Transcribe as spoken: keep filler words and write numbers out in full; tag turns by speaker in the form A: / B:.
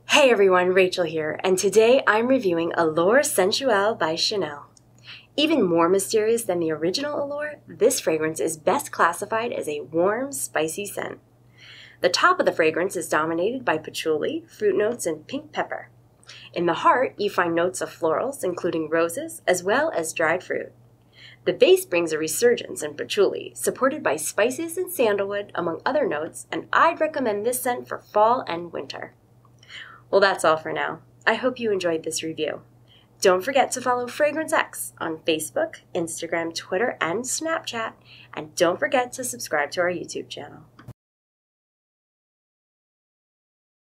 A: Hey everyone, Rachel here, and today I'm reviewing Allure Sensuelle by Chanel. Even more mysterious than the original Allure, this fragrance is best classified as a warm, spicy scent. The top of the fragrance is dominated by patchouli, fruit notes, and pink pepper. In the heart, you find notes of florals, including roses, as well as dried fruit. The base brings a resurgence in patchouli, supported by spices and sandalwood, among other notes, and I'd recommend this scent for fall and winter. Well, that's all for now. I hope you enjoyed this review. Don't forget to follow Fragrance X on Facebook, Instagram, Twitter, and Snapchat, and don't forget to subscribe to our YouTube channel.